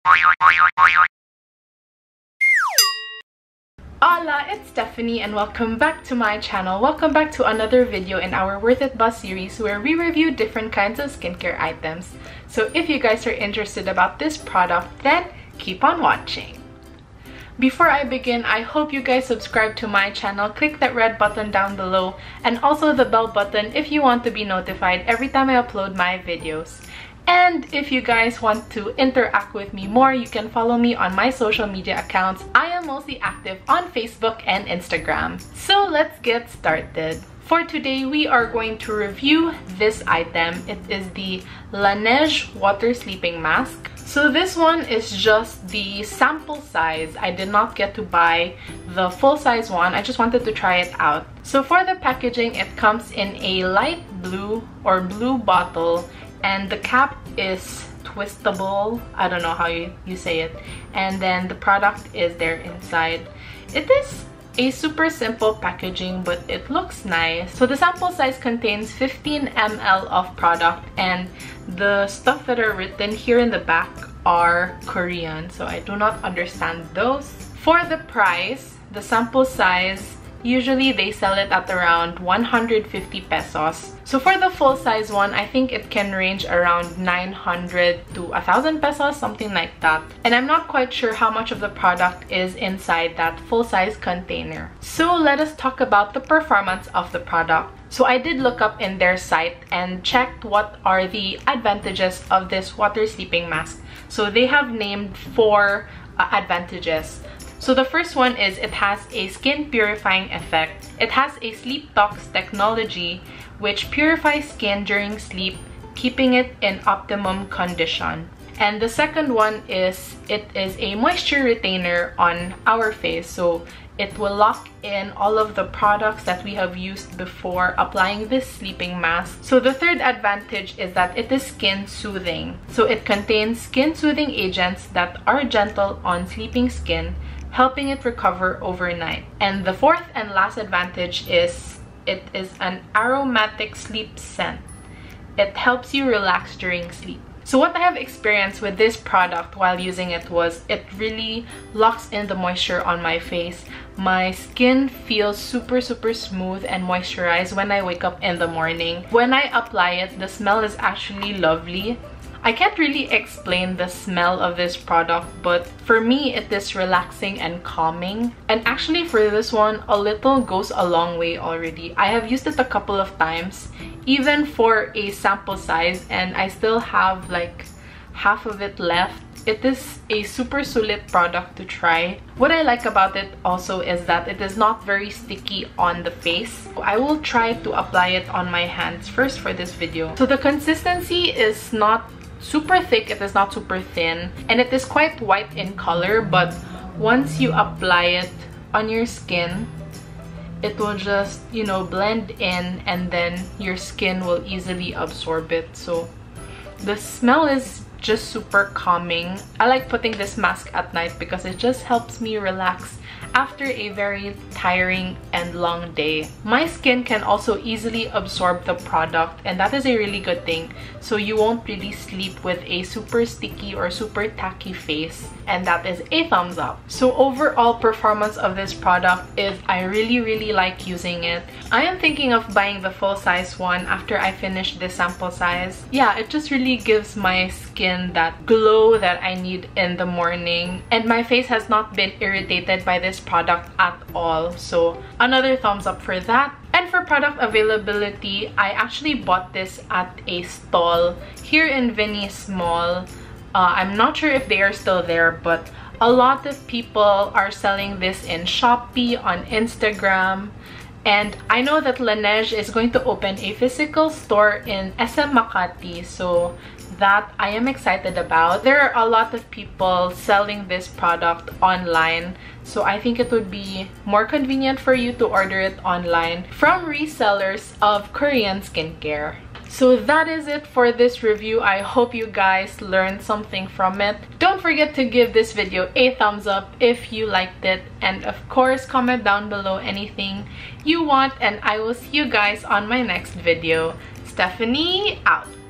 Hola, it's Stephanie and welcome back to my channel. Welcome back to another video in our Worth It Buzz series where we review different kinds of skincare items. So if you guys are interested about this product, then keep on watching. Before I begin, I hope you guys subscribe to my channel, click that red button down below, and also the bell button if you want to be notified every time I upload my videos. And if you guys want to interact with me more, you can follow me on my social media accounts. I am mostly active on Facebook and Instagram. So let's get started. For today, we are going to review this item. It is the Laneige Water Sleeping Mask. So this one is just the sample size. I did not get to buy the full size one. I just wanted to try it out. So for the packaging, it comes in a light blue or blue bottle, and the cap is twistable. I don't know how you say it. And then the product is there inside. It is a super simple packaging, but it looks nice. So the sample size contains 15 ml of product, and the stuff that are written here in the back are Korean, so I do not understand those. For the price, the sample size, usually they sell it at around 150 pesos. So for the full size one, I think it can range around 900 to 1,000 pesos, something like that. And I'm not quite sure how much of the product is inside that full size container. So let us talk about the performance of the product. So I did look up in their site and checked what are the advantages of this water sleeping mask. So they have named 4 advantages. So the first one is it has a skin purifying effect. It has a sleep tox technology which purifies skin during sleep, keeping it in optimum condition. And the second one is it is a moisture retainer on our face. So it will lock in all of the products that we have used before applying this sleeping mask. So the third advantage is that it is skin soothing. So it contains skin soothing agents that are gentle on sleeping skin, helping it recover overnight. And the fourth and last advantage is it is an aromatic sleep scent. It helps you relax during sleep. So what I have experienced with this product while using it was it really locks in the moisture on my face. My skin feels super smooth and moisturized when I wake up in the morning. When I apply it, the smell is actually lovely. I can't really explain the smell of this product, but for me it is relaxing and calming. And actually for this one, a little goes a long way already. I have used it a couple of times, even for a sample size, and I still have like half of it left. It is a super solid product to try. What I like about it also is that it is not very sticky on the face. I will try to apply it on my hands first for this video. So the consistency is not super thick, it is not super thin, and it is quite white in color, but once you apply it on your skin, it will just, you know, blend in, and then your skin will easily absorb it. So the smell is just super calming. I like putting this mask at night because it just helps me relax after a very tiring and long day. My skin can also easily absorb the product, and that is a really good thing. So you won't really sleep with a super sticky or super tacky face, and that is a thumbs up. So overall performance of this product is I really like using it. I am thinking of buying the full size one after I finish this sample size. Yeah, it just really gives my skin that glow that I need in the morning, and my face has not been irritated by this product at all. So another thumbs up for that. And for product availability, I actually bought this at a stall here in Venice Mall. I'm not sure if they are still there, but a lot of people are selling this in Shopee, on Instagram. And I know that Laneige is going to open a physical store in SM Makati, so that I am excited about. There are a lot of people selling this product online, so I think it would be more convenient for you to order it online from resellers of Korean skincare. So that is it for this review. I hope you guys learned something from it. Don't forget to give this video a thumbs up if you liked it, and of course comment down below anything you want, and I will see you guys on my next video. Stephanie out.